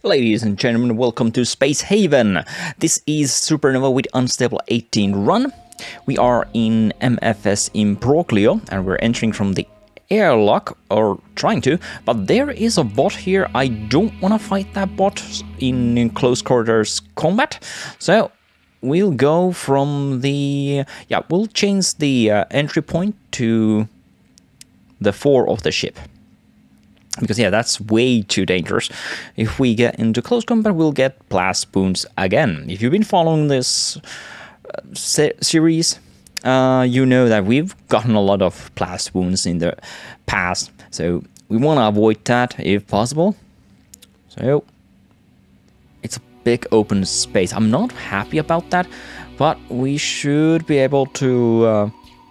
Ladies and gentlemen, welcome to Spacehaven. This is Supernova with Unstable 18 run. We are in MFS IMBROGLIO and we're entering from the airlock, or trying to, but there is a bot here. I don't want to fight that bot in close quarters combat, so we'll go from the... we'll change the entry point to the fore of the ship. Because, that's way too dangerous. If we get into close combat, we'll get blast wounds again. If you've been following this series, you know that we've gotten a lot of blast wounds in the past. So we want to avoid that if possible. So it's a big open space. I'm not happy about that, but we should be able to...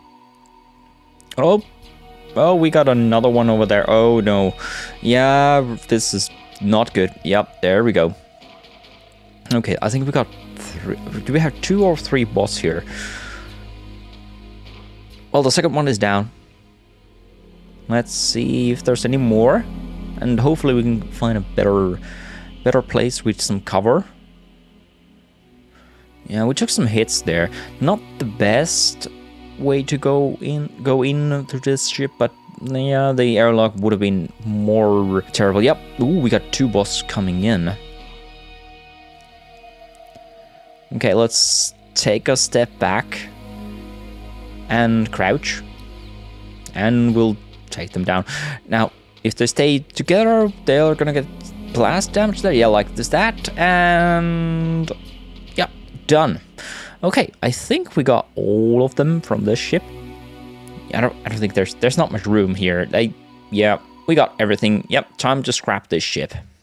Oh, we got another one over there. Oh, no. Yeah, this is not good. Yep, there we go. Okay, I think we got three. Do we have 2 or 3 bots here? Well, the second one is down. Let's see if there's any more. And hopefully we can find a better place with some cover. Yeah, we took some hits there. Not the best way to go in through this ship, but yeah, the airlock would have been more terrible. Yep. Ooh, we got 2 bots coming in. Okay, let's take a step back and crouch, and we'll take them down. Now, if they stay together, they're gonna get blast damage there. Yeah, like this, that, and yeah, done. Okay, I think we got all of them from this ship. I don't think there's not much room here. Yeah, we got everything. Yep, time to scrap this ship.